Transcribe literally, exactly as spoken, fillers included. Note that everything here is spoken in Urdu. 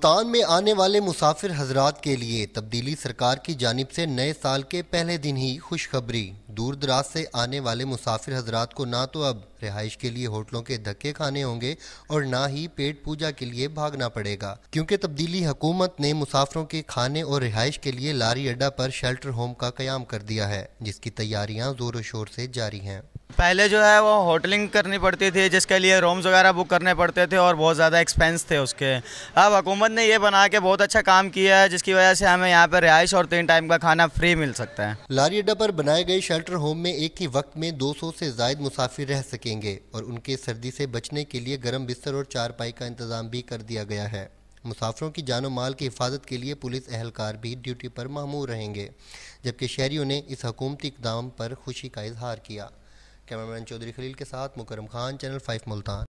ملتان میں آنے والے مسافر حضرات کے لیے تبدیلی سرکار کی جانب سے نئے سال کے پہلے دن ہی خوشخبری۔ دور دراز سے آنے والے مسافر حضرات کو نہ تو اب رہائش کے لیے ہوٹلوں کے دھکے کھانے ہوں گے اور نہ ہی پیٹ پوجا کے لیے بھاگنا پڑے گا، کیونکہ تبدیلی حکومت نے مسافروں کے کھانے اور رہائش کے لیے لاری اڈا پر شیلٹر ہوم کا قیام کر دیا ہے، جس کی تیاریاں زور و شور سے جاری ہیں۔ پہلے جو ہے وہ ہوٹلنگ کرنی پڑتی تھی، جس کے لیے رومز وغیرہ بک کرنے پڑتے تھے اور بہت زیادہ ایکسپینس تھے اس کے۔ اب حکومت نے یہ بنا کے بہت اچھا کام کیا ہے، جس کی وجہ سے ہمیں یہاں پہ رہائش اور تین ٹائم کا کھانا فری مل سکتا ہے۔ لاری اڈا پر بنائے گئے شیلٹر ہوم میں ایک ہی وقت میں دو سو سے زائد مسافر رہ سکیں گے اور ان کے سردی سے بچنے کے لیے گرم بستر اور چارپائی کا انتظام بھی کر دیا گیا ہے۔ مسافروں کی جان و مال کی حفاظت کے لیے پولیس اہلکار بھی ڈیوٹی پر مامور رہیں گے، جبکہ شہریوں نے اس حکومتی اقدام پر خوشی کا اظہار کیا۔ کیمرہ مین چودھری خلیل کے ساتھ مکرم خان، چینل فائیو ملتان۔